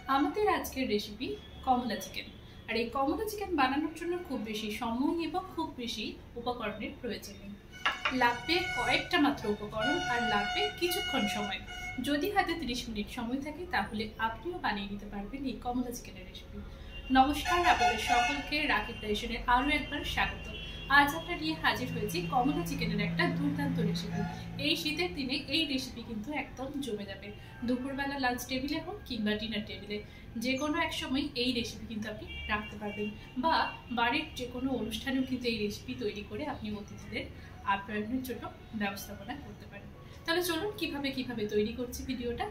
আমাদের আজকের রেসিপি কমলা চিকেন। আর এই কমলা চিকেন বানানোর জন্য খুব বেশি সময় এবং খুব বেশি উপকরণের প্রয়োজন নেই। লাগবে কয়েকটা মাত্র উপকরণ আর লাগবে কিছুক্ষণ সময়। যদি হাতে 30 মিনিট সময় থাকে তাহলে আপনিও বানিয়ে নিতে পারবেন এই কমলা চিকেনের রেসিপি। নমস্কার, আপনাদের সকলকে রাখি ক্রিয়েশনে আরও একবার স্বাগত। আজ আমরা নিয়ে হাজির হয়েছি কমলা চিকেনের একটা দুর্দান্ত রেসিপি। এই শীতের দিনে এই রেসিপি কিন্তু একদম জমে যাবে। দুপুরবেলা লাঞ্চ টেবিলে হোক কিংবা ডিনার টেবিলে যে কোনো এক সময় এই রেসিপি কিন্তু আপনি রাখতে পারবেন, বা বাড়ির যে কোনো অনুষ্ঠানেও কিন্তু এই রেসিপি তৈরি করে আপনি অতিথিদের আপ্যায়নের জন্য ব্যবস্থাপনা করতে পারেন। তাহলে চলুন কিভাবে তৈরি করছি ভিডিওটা।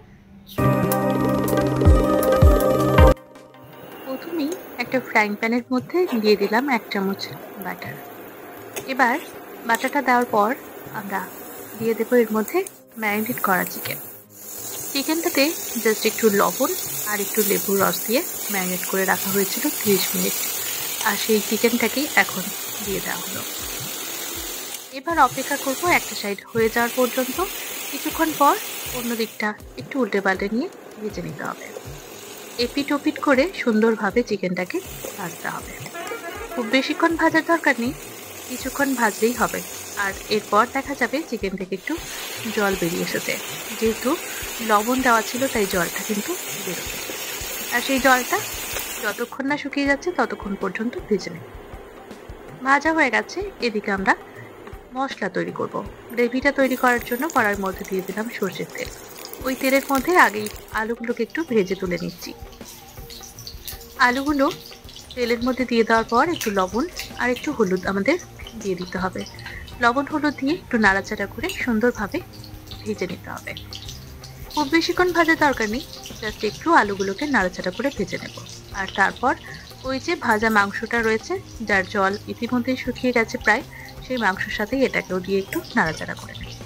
প্রথমেই একটা ফ্রাইং প্যানের মধ্যে দিয়ে দিলাম 1 চামচ বাটার। এবার বাটারটা দেওয়ার পর আমরা দিয়ে দেবো এর মধ্যে ম্যারিনেট করা চিকেনটাতে জাস্ট একটু লবণ আর একটু লেবুর রস দিয়ে ম্যারিনেট করে রাখা হয়েছিল 30 মিনিট। আর সেই চিকেনটাকেই এখন দিয়ে দেওয়া হলো। এবার অপেক্ষা করব একটা সাইড হয়ে যাওয়ার পর্যন্ত। কিছুক্ষণ পর অন্য দিকটা একটু উল্টে পাল্টে নিয়ে ভেজে নিতে হবে। এপিট ওপিট করে সুন্দরভাবে চিকেনটাকে ভাজতে হবে। খুব বেশিক্ষণ ভাজার দরকার নেই, কিছুক্ষণ ভাজলেই হবে। আর এরপর দেখা যাবে চিকেন থেকে একটু জল বেরিয়ে এসেছে। যেহেতু লবণ দেওয়া ছিল তাই জলটা কিন্তু বেরোবে। আর সেই জলটা যতক্ষণ না শুকিয়ে যাচ্ছে ততক্ষণ পর্যন্ত ভেজে নেব। ভাজা হয়ে গেছে। এদিকে আমরা মশলা তৈরি করব। গ্রেভিটা তৈরি করার জন্য কড়াইয়ের মধ্যে দিয়ে দিলাম সরষের তেল। ওই তেলের মধ্যে আগেই আলুগুলোকে একটু ভেজে তুলে নিচ্ছি। আলুগুলো তেলের মধ্যে দিয়ে দেওয়ার পর একটু লবণ আর একটু হলুদ আমাদের দিয়ে দিতে হবে। লবণ হলুদ দিয়ে একটু নাড়াচাড়া করে সুন্দরভাবে ভেজে নিতে হবে। খুব বেশিক্ষণ ভাজার দরকার নেই, জাস্ট একটু আলুগুলোকে নাড়াচাড়া করে ভেজে নেব। আর তারপর ওই যে ভাজা মাংসটা রয়েছে, যার জল ইতিমধ্যেই শুকিয়ে গেছে প্রায়, সেই মাংসের সাথে এটাকেও দিয়ে একটু নাড়াচাড়া করে নেব।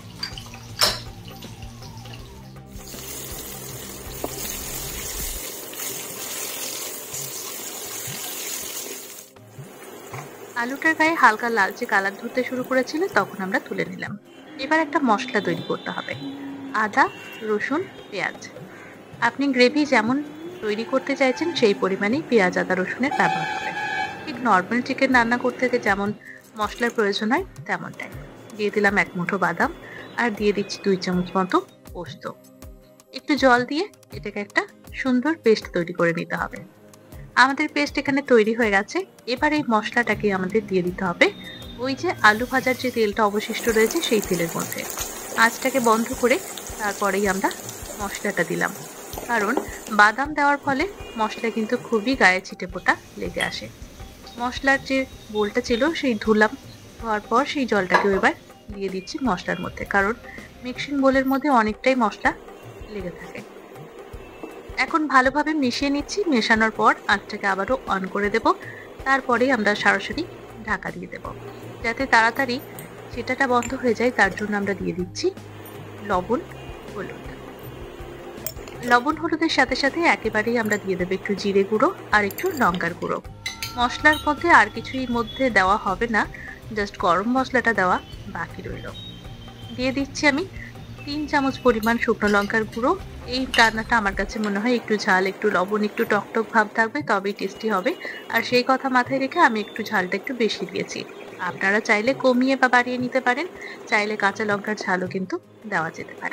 আলুটার গায়ে হালকা লালচে কালার ধরতে শুরু করেছিল, তখন আমরা তুলে নিলাম। এবার একটা মশলা তৈরি করতে হবে। আদা, রসুন, পেঁয়াজ। আপনি গ্রেভি যেমন তৈরি করতে চাইছেন সেই পরিমাণেই পেঁয়াজ, আদা, রসুনের ব্যবহার হবে। ঠিক নর্মাল চিকেন রান্না করতে যেমন মশলার প্রয়োজন হয় তেমনটাই। দিয়ে দিলাম 1 মুঠো বাদাম আর দিয়ে দিচ্ছি 2 চামচ মতো পোস্ত। একটু জল দিয়ে এটাকে একটা সুন্দর পেস্ট তৈরি করে নিতে হবে। আমাদের পেস্ট এখানে তৈরি হয়ে গেছে। এবার এই মশলাটাকে আমাদের দিয়ে দিতে হবে ওই যে আলু ভাজার যে তেলটা অবশিষ্ট রয়েছে সেই তেলের মধ্যে। আঁচটাকে বন্ধ করে তারপরেই আমরা মশলাটা দিলাম, কারণ বাদাম দেওয়ার ফলে মশলা কিন্তু খুবই গায়ে ছিটেফোঁটা লেগে আসে। মশলার যে বোলটা ছিল সেই ধুলাম, ধোয়ার পর সেই জলটাকেও এবার দিয়ে দিচ্ছি মশলার মধ্যে, কারণ মিক্সিং বোলের মধ্যে অনেকটাই মশলা লেগে থাকে। এখন ভালোভাবে মিশিয়ে নিচ্ছি। মেশানোর পর আঁচটাকে আবারও অন করে দেব। তারপরেই আমরা সরাসরি ঢাকা দিয়ে দেব, যাতে তাড়াতাড়ি সেটাটা বন্ধ হয়ে যায়। তার জন্য আমরা দিয়ে দিচ্ছি লবণ হলুদ। লবণ হলুদের সাথে সাথে একেবারেই আমরা দিয়ে দেবো একটু জিরে গুঁড়ো আর একটু লঙ্কার গুঁড়ো। মশলার মধ্যে আর কিছুই মধ্যে দেওয়া হবে না, জাস্ট গরম মশলাটা দেওয়া বাকি রইল। দিয়ে দিচ্ছি আমি 3 চামচ পরিমাণ শুকনো লঙ্কার গুঁড়ো। এই রান্নাটা আমার কাছে মনে হয় একটু ঝাল, একটু লবণ, একটু টকটক ভাব থাকবে, তবেই টেস্টি হবে। আর সেই কথা মাথায় রেখে আমি একটু ঝালটা একটু বেশি দিয়েছি। আপনারা চাইলে কমিয়ে বা বাড়িয়ে নিতে পারেন, চাইলে কাঁচা লঙ্কার ঝালও কিন্তু দেওয়া যেতে পারে।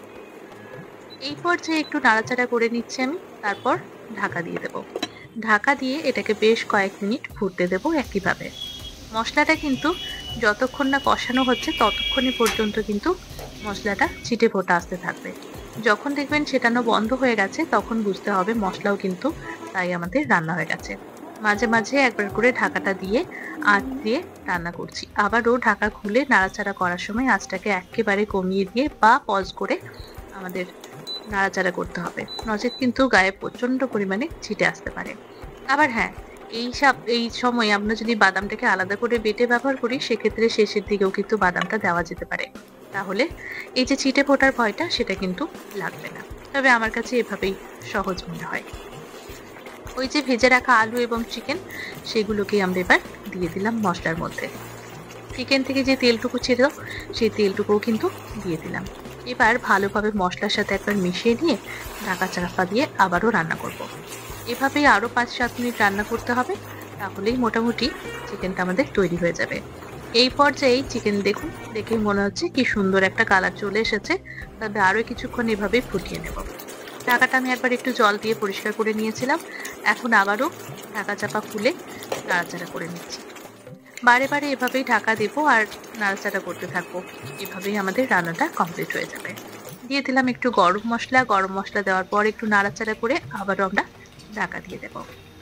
এই পর্যায়ে একটু নাড়াচাড়া করে নিচ্ছি আমি, তারপর ঢাকা দিয়ে দেব। ঢাকা দিয়ে এটাকে বেশ কয়েক মিনিট ফুটতে দেবো একইভাবে। মশলাটা কিন্তু যতক্ষণ না কষানো হচ্ছে ততক্ষণই পর্যন্ত কিন্তু মশলাটা ছিটে ফোটা আসতে থাকবে। যখন দেখবেন সেটানো বন্ধ হয়ে গেছে তখন বুঝতে হবে মশলাও কিন্তু তাই আমাদের রান্না হয়ে গেছে। মাঝে মাঝে একবার করে ঢাকাটা দিয়ে আঁচ দিয়ে রান্না করছি। আবারও ঢাকা খুলে নাড়াচাড়া করার সময় আঁচটাকে একেবারে কমিয়ে দিয়ে বা পজ করে আমাদের নাড়াচাড়া করতে হবে, নচেত কিন্তু গায়ে প্রচণ্ড পরিমাণে ছিটে আসতে পারে। আবার হ্যাঁ, এই সময় আমরা যদি বাদামটাকে আলাদা করে বেটে ব্যবহার করি সেক্ষেত্রে শেষের দিকেও কিন্তু বাদামটা দেওয়া যেতে পারে। তাহলে এই যে ছিটে ফোটার ভয়টা সেটা কিন্তু লাগবে না। তবে আমার কাছে এভাবেই সহজ মনে হয়। ওই যে ভেজে রাখা আলু এবং চিকেন সেগুলোকে আমরা এবার দিয়ে দিলাম মশলার মধ্যে। চিকেন থেকে যে তেলটুকু ছিল সেই তেলটুকুও কিন্তু দিয়ে দিলাম। এবার ভালোভাবে মশলার সাথে একবার মিশিয়ে নিয়ে ঢাকা চাপা দিয়ে আবারও রান্না করব। এভাবেই আরও 5-7 মিনিট রান্না করতে হবে, তাহলেই মোটামুটি চিকেনটা আমাদের তৈরি হয়ে যাবে। এই পর্যায়েই চিকেন দেখুন, দেখেই মনে হচ্ছে কি সুন্দর একটা কালার চলে এসেছে। তবে আরও কিছুক্ষণ এভাবে ফুটিয়ে নেব। ঢাকাটা আমি একবার একটু জল দিয়ে পরিষ্কার করে নিয়েছিলাম। এখন আবারও ঢাকা চাপা খুলে নাড়াচাড়া করে নিচ্ছি। বারে বারে এভাবেই ঢাকা দেবো আর নাড়াচাড়া করতে থাকবো। এভাবেই আমাদের রান্নাটা কমপ্লিট হয়ে যাবে। দিয়ে দিলাম একটু গরম মশলা। গরম মশলা দেওয়ার পর একটু নাড়াচাড়া করে আবারও আমরা ঢাকা দিয়ে দেব।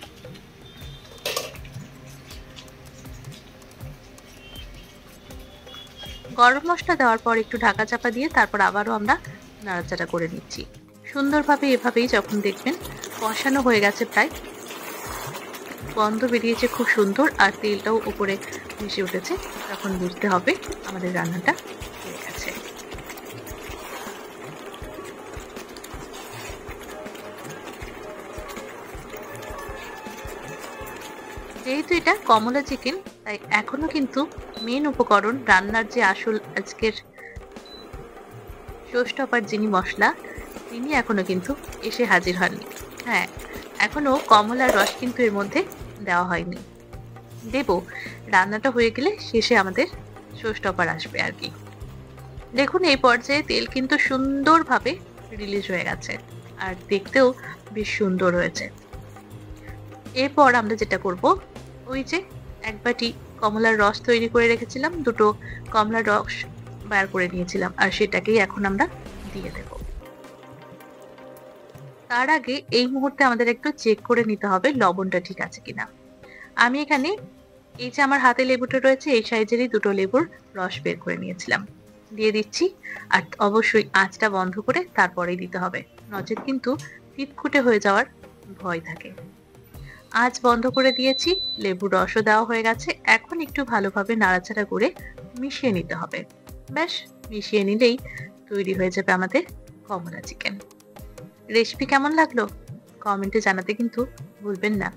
গরম মশলা দেওয়ার পর একটু ঢাকা চাপা দিয়ে তারপর আবারও আমরা নাড়াচাড়া করে নিচ্ছি। সুন্দরভাবে এভাবেই যখন দেখবেন কষানো হয়ে গেছে, প্রায় গন্ধ বেরিয়েছে খুব সুন্দর আর তেলটাও উপরে ভেসে উঠেছে, তখন বুঝতে হবে আমাদের রান্নাটা হয়ে গেছে। যেহেতু এটা কমলা চিকেন, তাই এখনো কিন্তু মেন উপকরণ, রান্নার যে আসল আজকের শো স্টপার যিনি মশলা, তিনি এখনো কিন্তু এসে হাজির হননি। হ্যাঁ, এখনো কমলার রস কিন্তু এর মধ্যে দেওয়া হয়নি। দেব, রান্নাটা হয়ে গেলে শেষে আমাদের শো স্টপার আসবে আর কি। দেখুন এই পর্যায়ে তেল কিন্তু সুন্দরভাবে রিলিজ হয়ে গেছে আর দেখতেও বেশ সুন্দর হয়েছে। এরপর আমরা যেটা করব, ওই যে এক বাটি কমলার রস তৈরি করে রেখেছিলাম, দুটো কমলার রস বার করে নিয়েছিলাম, আর সেটাকেই এখন আমরা দিয়ে দেব। তার আগে এই মুহূর্তে আমাদের একটু চেক করে নিতে হবে লবণটা ঠিক আছে কিনা। আমি এখানে এই যে আমার হাতে লেবুটা রয়েছে, এই সাইজেরই দুটো লেবুর রস বের করে নিয়েছিলাম, দিয়ে দিচ্ছি। আর অবশ্যই আঁচটা বন্ধ করে তারপরেই দিতে হবে, নচেৎ কিন্তু তিতকুটে হয়ে যাওয়ার ভয় থাকে। আঁচ বন্ধ করে দিয়েছি, লেবুর রসও দেওয়া হয়ে গেছে। এখন একটু ভালোভাবে নাড়াচাড়া করে মিশিয়ে নিতে হবে। ব্যাস, মিশিয়ে নিলেই তৈরি হয়ে যাবে আমাদের কমলা চিকেন। রেসিপি কেমন লাগলো কমেন্টে জানাতে কিন্তু ভুলবেন না।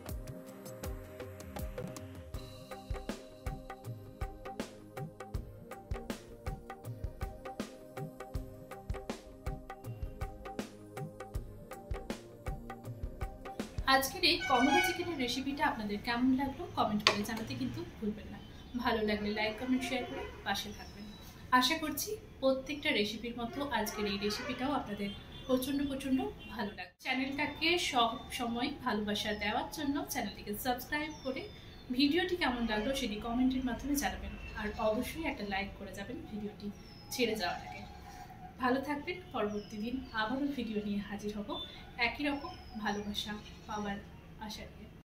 আজকের এই কমলা চিকেনের রেসিপিটা আপনাদের কেমন লাগলো কমেন্ট করে জানাতে কিন্তু ভুলবেন না। ভালো লাগলে লাইক কমেন্ট শেয়ার করে পাশে থাকবেন। আশা করছি প্রত্যেকটা রেসিপির মতো আজকের এই রেসিপিটাও আপনাদের প্রচণ্ড ভালো লাগে। চ্যানেলটাকে সব সময় ভালোবাসা দেওয়ার জন্য চ্যানেলটিকে সাবস্ক্রাইব করে ভিডিওটি কেমন লাগলো সেটি কমেন্টের মাধ্যমে জানাবেন। আর অবশ্যই একটা লাইক করে যাবেন ভিডিওটি ছেড়ে যাওয়ার আগে। ভালো থাকবেন। পরবর্তী দিন আবারও ভিডিও নিয়ে হাজির হব একই রকম ভালোবাসা পাওয়ার আশা নিয়ে।